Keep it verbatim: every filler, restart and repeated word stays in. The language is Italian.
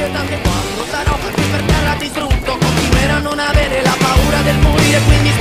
morire, tanto quando sarò qui per terra distrutto, continuerò a non avere la paura del morire, quindi